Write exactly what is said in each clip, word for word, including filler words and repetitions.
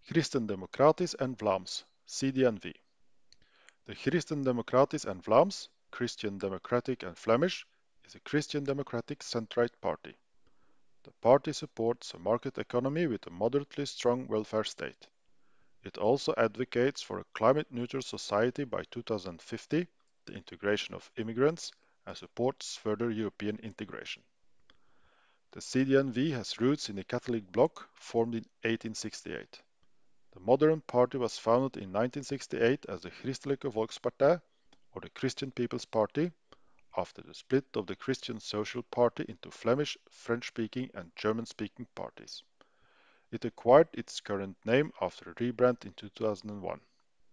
Christen-Democratisch en Vlaams, C D and V. The Christen-Democratisch en Vlaams, Christian Democratic and Flemish, is a Christian Democratic centre-right party. The party supports a market economy with a moderately strong welfare state. It also advocates for a climate-neutral society by two thousand fifty, the integration of immigrants, and supports further European integration. The C D and V has roots in the Catholic bloc formed in eighteen sixty-eight. The modern party was founded in nineteen sixty-eight as the Christelijke Volkspartij, or the Christian People's Party, after the split of the Christian Social Party into Flemish, French-speaking and German-speaking parties. It acquired its current name after a rebrand in two thousand one.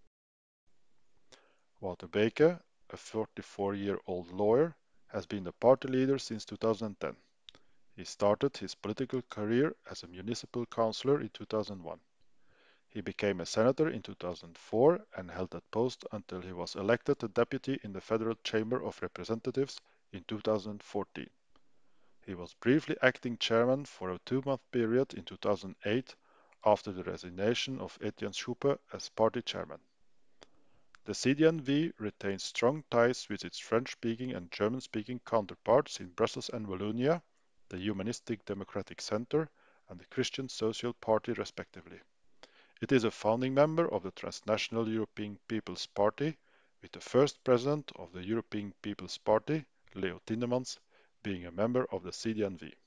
Wouter Beke, a forty-four-year-old lawyer, has been the party leader since two thousand ten. He started his political career as a municipal councillor in two thousand one. He became a senator in two thousand four and held that post until he was elected a deputy in the Federal Chamber of Representatives in two thousand fourteen. He was briefly acting chairman for a two-month period in two thousand eight after the resignation of Etienne Schuppe as party chairman. The C D and V retains strong ties with its French-speaking and German-speaking counterparts in Brussels and Wallonia, the Humanistic Democratic Centre, and the Christian Social Party respectively. It is a founding member of the Transnational European People's Party, with the first president of the European People's Party, Leo Tindemans, being a member of the C D and V.